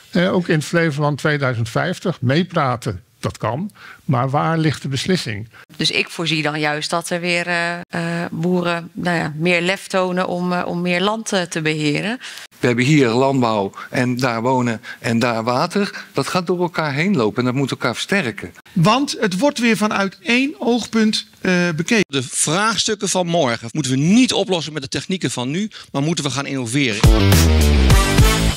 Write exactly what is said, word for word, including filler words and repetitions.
Uh, ook in Flevoland tweeduizend vijftig meepraten. Dat kan, maar waar ligt de beslissing? Dus ik voorzie dan juist dat er weer uh, uh, boeren nou ja, meer lef tonen om, uh, om meer land uh, te beheren. We hebben hier landbouw en daar wonen en daar water. Dat gaat door elkaar heen lopen en dat moet elkaar versterken. Want het wordt weer vanuit één oogpunt uh, bekeken. De vraagstukken van morgen moeten we niet oplossen met de technieken van nu, maar moeten we gaan innoveren.